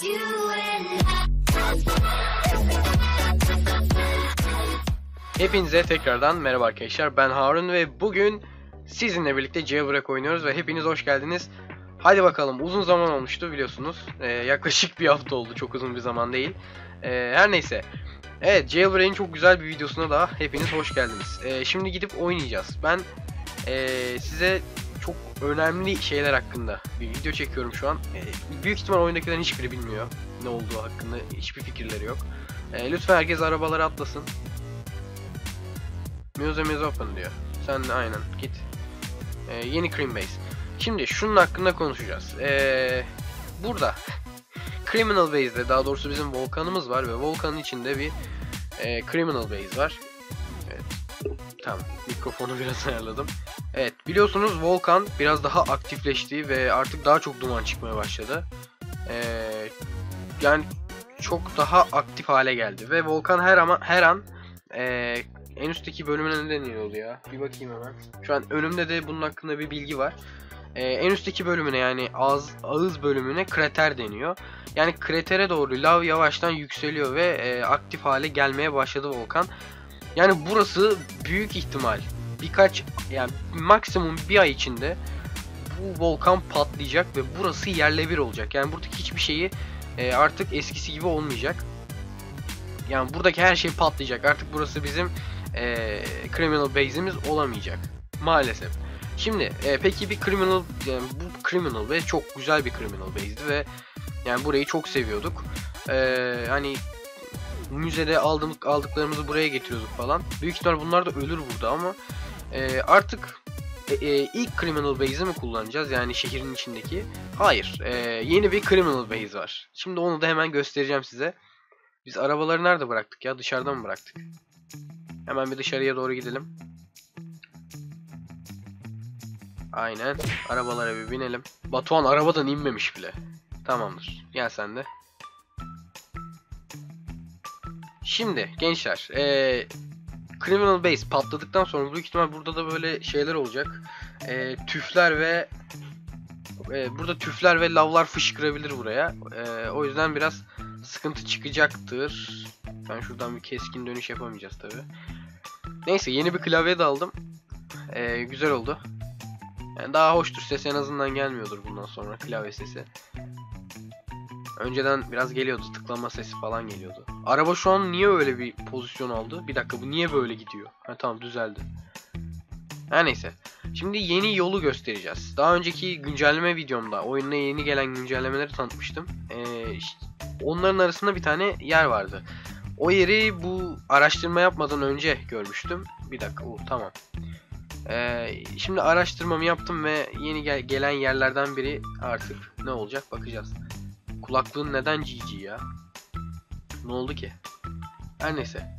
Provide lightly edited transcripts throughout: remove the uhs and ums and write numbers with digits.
Hepinize tekrardan merhaba arkadaşlar, ben Harun ve bugün sizinle birlikte Jailbreak oynuyoruz ve hepiniz hoş geldiniz. Hadi bakalım, uzun zaman olmuştu biliyorsunuz, yaklaşık bir hafta oldu, çok uzun bir zaman değil. Her neyse, evet, Jailbreak'in çok güzel bir videosuna da hepiniz hoş geldiniz. Şimdi gidip oynayacağız. Ben size çok önemli şeyler hakkında bir video çekiyorum şu an. Büyük ihtimal oyundakilerin hiçbiri bilmiyor ne olduğu hakkında, hiçbir fikirleri yok. Lütfen herkes arabalara atlasın. Museum open diyor. Sen de aynen git. Yeni Cream Base. Şimdi şunun hakkında konuşacağız. Burada Criminal Base'de, daha doğrusu bizim volkanımız var ve volkanın içinde bir Criminal Base var. Evet. Tamam. Mikrofonu biraz ayarladım. Evet, biliyorsunuz volkan biraz daha aktifleşti ve artık daha çok duman çıkmaya başladı. Yani çok daha aktif hale geldi ve volkan her an en üstteki bölümüne ne deniyordu ya? Bir bakayım hemen. Şu an önümde de bunun hakkında bir bilgi var. En üstteki bölümüne, yani ağız bölümüne krater deniyor. Yani kratere doğru lav yavaştan yükseliyor ve aktif hale gelmeye başladı volkan. Yani burası büyük ihtimal yani maksimum bir ay içinde bu volkan patlayacak ve burası yerle bir olacak. Yani buradaki hiçbir şeyi artık eskisi gibi olmayacak. Yani buradaki her şey patlayacak. Artık burası bizim criminal base'imiz olamayacak maalesef. Şimdi peki bir bu criminal base çok güzel bir criminal base'di ve yani burayı çok seviyorduk. Hani müzede aldıklarımızı buraya getiriyorduk falan. Büyük ihtimal bunlar da ölür burada ama artık ilk criminal base'i mi kullanacağız, yani şehrin içindeki? Hayır. Yeni bir criminal base var. Şimdi onu da hemen göstereceğim size. Biz arabaları nerede bıraktık ya? Dışarıda mı bıraktık? Hemen bir dışarıya doğru gidelim. Aynen. Arabalara bir binelim. Batuhan arabadan inmemiş bile. Tamamdır. Gel sen de. Şimdi gençler, Criminal Base patladıktan sonra büyük ihtimal burada da böyle şeyler olacak. Burada tüfler ve lavlar fışkırabilir buraya. O yüzden biraz sıkıntı çıkacaktır. Ben şuradan bir keskin dönüş yapamayacağız tabi. Neyse, yeni bir klavye de aldım. Güzel oldu. Yani daha hoştur, ses en azından gelmiyordur bundan sonra, klavye sesi. Önceden biraz geliyordu, tıklama sesi falan geliyordu. Araba şu an niye öyle bir pozisyon aldı? Bir dakika, bu niye böyle gidiyor? Ha tamam, düzeldi. Her neyse. Şimdi yeni yolu göstereceğiz. Daha önceki güncelleme videomda oyuna yeni gelen güncellemeleri tanıtmıştım. Onların arasında bir tane yer vardı. O yeri bu araştırma yapmadan önce görmüştüm. Bir dakika, tamam. Şimdi araştırmamı yaptım ve yeni gelen yerlerden biri artık ne olacak bakacağız. Kulaklığın neden GG ya? Ne oldu ki? Her neyse.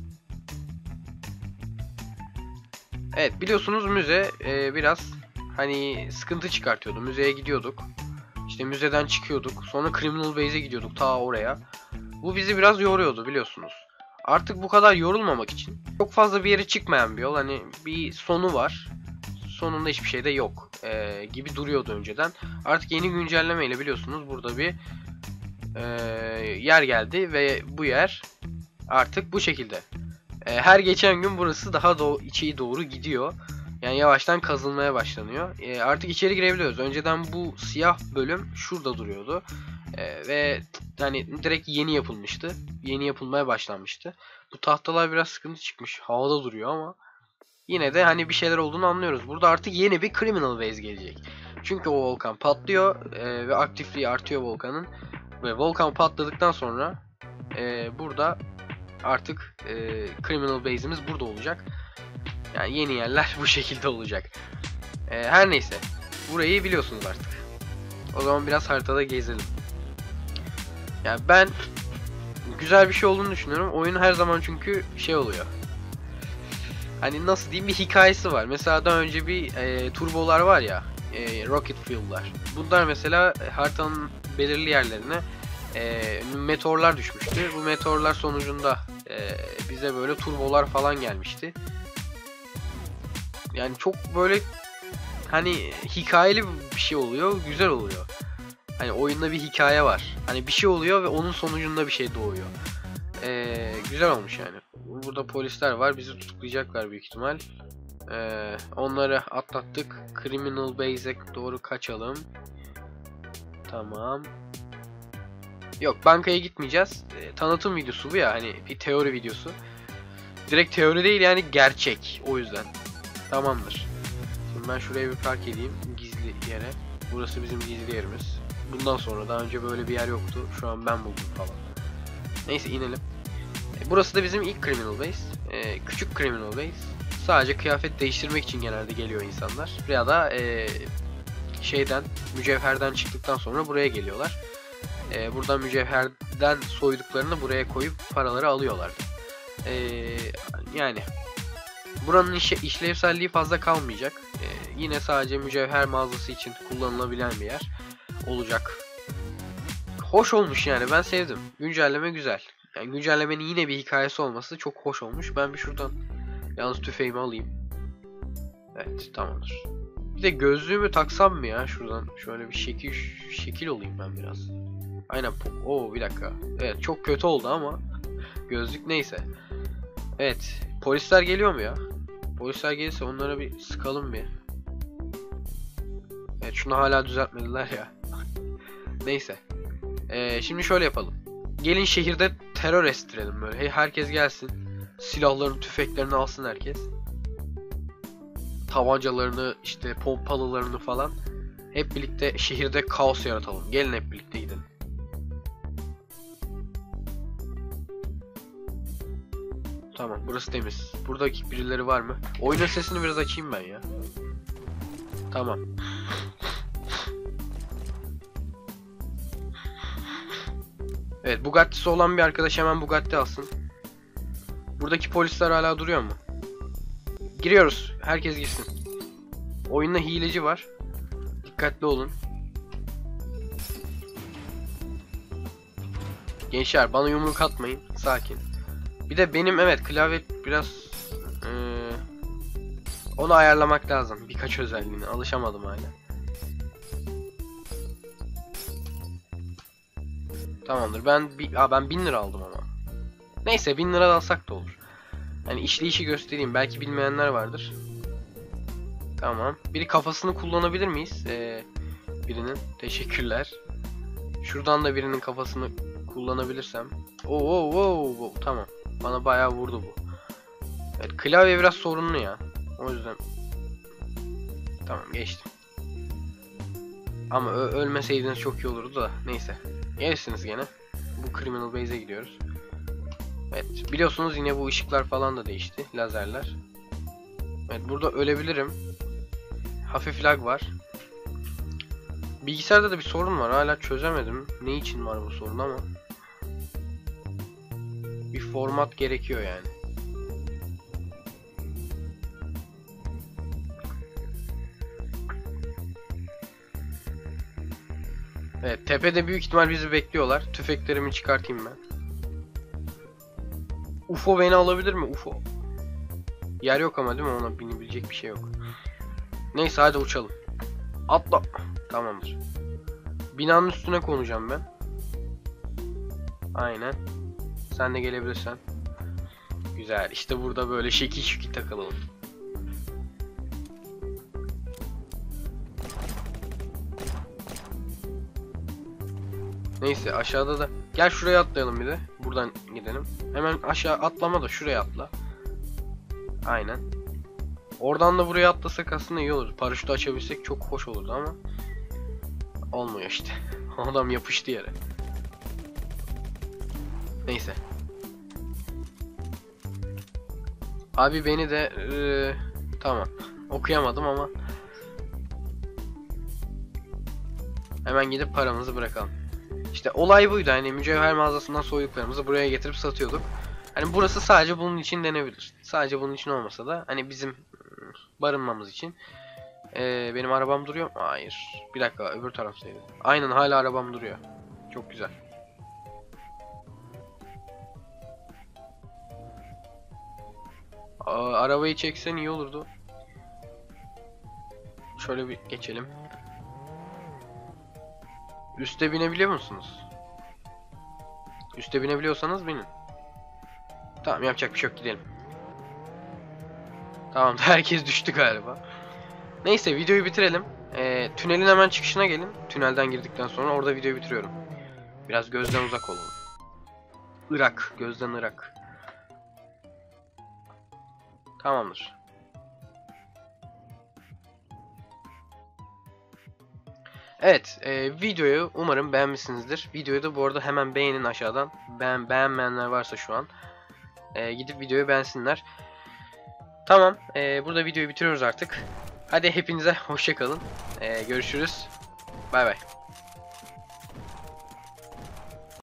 Evet, biliyorsunuz müze biraz hani sıkıntı çıkartıyordu. Müzeye gidiyorduk. İşte müzeden çıkıyorduk. Sonra Criminal Base'e gidiyorduk, ta oraya. Bu bizi biraz yoruyordu biliyorsunuz. Artık bu kadar yorulmamak için çok fazla bir yere çıkmayan bir yol. Hani bir sonu var. Sonunda hiçbir şey de yok gibi duruyordu önceden. Artık yeni güncellemeyle biliyorsunuz burada bir yer geldi ve bu yer artık bu şekilde. Her geçen gün burası daha içeri doğru gidiyor. Yani yavaştan kazılmaya başlanıyor. Artık içeri girebiliyoruz. Önceden bu siyah bölüm şurada duruyordu. Ve hani direkt yeni yapılmıştı. Yeni yapılmaya başlanmıştı. Bu tahtalar biraz sıkıntı çıkmış. Havada duruyor ama yine de hani bir şeyler olduğunu anlıyoruz. Burada artık yeni bir Criminal Base gelecek. Çünkü o volkan patlıyor ve aktifliği artıyor volkanın. Ve volkan patladıktan sonra burada artık Criminal Base'imiz burada olacak. Yani yeni yerler bu şekilde olacak. Her neyse. Burayı biliyorsunuz artık. O zaman biraz haritada gezelim. Yani ben güzel bir şey olduğunu düşünüyorum. Oyun her zaman çünkü şey oluyor. Hani nasıl diyeyim, bir hikayesi var. Mesela daha önce bir turbolar var ya. Rocket Fuel'lar. Bunlar mesela haritanın belirli yerlerine meteorlar düşmüştü. Bu meteorlar sonucunda bize böyle turbolar falan gelmişti. Yani çok böyle hani hikayeli bir şey oluyor, güzel oluyor. Hani oyunda bir hikaye var. Hani bir şey oluyor ve onun sonucunda bir şey doğuyor. Güzel olmuş yani. Burada polisler var. Bizi tutuklayacaklar büyük ihtimal. Onları atlattık. Criminal Base'e doğru kaçalım. Tamam. Yok, bankaya gitmeyeceğiz. Tanıtım videosu bu ya, hani bir teori videosu. Direkt teori değil yani, gerçek. O yüzden. Tamamdır. Şimdi ben şuraya bir park edeyim. Gizli yere. Burası bizim gizli yerimiz. Bundan sonra daha önce böyle bir yer yoktu. Şu an ben buldum falan. Neyse, inelim. Burası da bizim ilk Criminal Base. Küçük Criminal Base. Sadece kıyafet değiştirmek için genelde geliyor insanlar. Ya da mücevherden çıktıktan sonra buraya geliyorlar. Buradan mücevherden soyduklarını buraya koyup paraları alıyorlar. Yani buranın işlevselliği fazla kalmayacak. Yine sadece mücevher mağazası için kullanılabilen bir yer olacak. Hoş olmuş yani, ben sevdim. Güncelleme güzel. Yani güncellemenin yine bir hikayesi olması çok hoş olmuş. Ben bir şuradan yalnız tüfeğimi alayım. Evet, tamamdır. Bir de gözlüğümü taksam mı ya şuradan? Şöyle bir şekil olayım ben biraz. Aynen. Oo, bir dakika. Evet, çok kötü oldu ama gözlük neyse. Evet, polisler geliyor mu ya? Polisler gelirse onlara bir sıkalım bir. Evet, şunu hala düzeltmediler ya. Neyse. Şimdi şöyle yapalım. Gelin şehirde terör estirelim böyle. Herkes gelsin. Silahlarını, tüfeklerini alsın herkes. Tabancalarını, işte pompalılarını falan. Hep birlikte şehirde kaos yaratalım. Gelin hep birlikte gidelim. Tamam, burası temiz. Buradaki birileri var mı? Oyunun sesini biraz açayım ben ya. Tamam. Evet, Bugatti'si olan bir arkadaş hemen Bugatti alsın. Buradaki polisler hala duruyor mu? Giriyoruz. Herkes girsin. Oyunda hileci var. Dikkatli olun. Gençler, bana yumruk atmayın. Sakin. Bir de benim klavye biraz onu ayarlamak lazım. Birkaç özelliğine alışamadım hala. Tamamdır. Ben 1000 lira aldım ama. Neyse, 1000 lira alsak da olur. Hani işleyişi göstereyim. Belki bilmeyenler vardır. Tamam. Biri kafasını kullanabilir miyiz? Birinin. Teşekkürler. Şuradan da birinin kafasını kullanabilirsem. Oo. Tamam. Bana bayağı vurdu bu. Evet, klavye biraz sorunlu ya. O yüzden. Tamam, geçtim. Ama ölmeseydiniz çok iyi olurdu da. Neyse. Gelirsiniz gene. Bu Criminal Base'e gidiyoruz. Evet. Biliyorsunuz yine bu ışıklar falan da değişti. Lazerler. Evet, burada ölebilirim. Hafif lag var. Bilgisayarda da bir sorun var. Hala çözemedim. Ne için var bu sorun ama. Bir format gerekiyor yani. Evet, tepede büyük ihtimal bizi bekliyorlar. Tüfeklerimi çıkartayım ben. UFO beni alabilir mi? UFO. Yer yok ama değil mi? Ona binebilecek bir şey yok. Neyse, hadi uçalım. Atla. Tamamdır. Binanın üstüne konacağım ben. Aynen. Sen de gelebilirsen. Güzel. İşte burada böyle şekil şekil takılalım. Neyse, aşağıda da gel şuraya atlayalım bir de. Buradan gidelim. Hemen aşağı atlama da şuraya atla. Aynen. Oradan da buraya atlasak aslında iyi olur. Paraşütü açabilsek çok hoş olurdu ama olmuyor işte. Adam yapıştı yere. Neyse. Abi beni de tamam. Okuyamadım ama hemen gidip paramızı bırakalım. İşte olay buydu, hani mücevher mağazasından soyduklarımızı buraya getirip satıyorduk. Hani burası sadece bunun için denebilir. Sadece bunun için olmasa da hani bizim barınmamız için. Benim arabam duruyor mu? Hayır. Bir dakika, öbür taraftaydı. Aynen, hala arabam duruyor. Çok güzel. Arabayı çeksen iyi olurdu. Şöyle bir geçelim. Üste binebiliyor musunuz? Üste binebiliyorsanız binin. Tamam, yapacak bir şey yok, gidelim. Tamam, herkes düştü galiba. Neyse, videoyu bitirelim. Tünelin hemen çıkışına gelin. Tünelden girdikten sonra orada videoyu bitiriyorum. Biraz gözden uzak olalım. Irak, gözden Irak. Tamamdır. Evet, videoyu umarım beğenmişsinizdir. Videoyu da bu arada hemen beğenin aşağıdan. Beğenmeyenler varsa şu an gidip videoyu beğensinler. Tamam, burada videoyu bitiriyoruz artık. Hadi hepinize hoşça kalın. Görüşürüz.